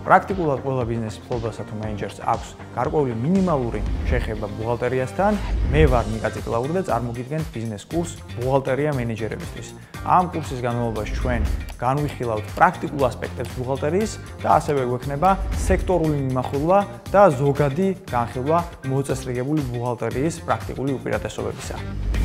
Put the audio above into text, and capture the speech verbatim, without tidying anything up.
პრაქტიკულად ყველა ბიზნესის მფლობელსა თუ მენეჯერს აქვს გარკვეული მინიმალური შეხება ბუღალტერიასთან. მე ვარ ნიკა ციკლაური და წარმოგიდგენთ ბიზნეს კურს ბუღალტერია მენეჯერებისთვის. ამ კურსის განმავლობაში ჩვენ განვიხილავთ პრაქტიკულ ასპექტებს ბუღალტერიის და ასევე გვექნება სექტორული მიმახვილება და ზოგადი განხილვა მოწესრიგებული ბუღალტერიის პრაქტიკული უპირატესობებისა.